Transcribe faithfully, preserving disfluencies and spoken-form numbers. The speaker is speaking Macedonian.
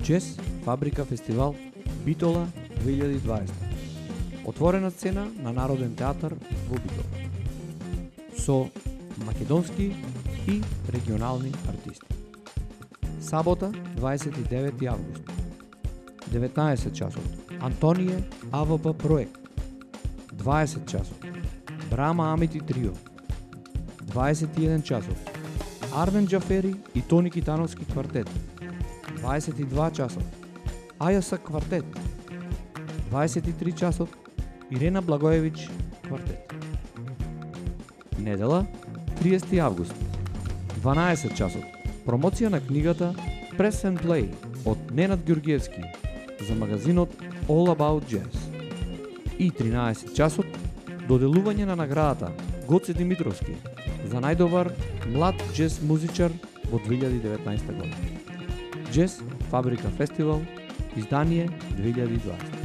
Джез Фабрика фестивал Битола две илјади и дваесета. Отворена сцена на Народен театар во Битола со македонски и регионални артисти. Сабота, дваесет и девети август, деветнаесет часот, Антонije А В П проект, дваесет часот, Брама Амити трио, дваесет и еден часот, Армен Джафери и Тони Китановски квартет, дваесет и два часот, Ајаса квартет, дваесет и три часот, Ирена Благоевич квартет. Недела, триесети август, дванаесет часот, промоција на книгата Press and Play од Ненад Ѓорѓевски за магазинот All About Jazz. И тринаесет часот, доделување на наградата Гоце Димитровски за најдобар млад джез музичар во две илјади и деветнаесета година. Джез Фабрика фестивал, издание две илјади и дваесета.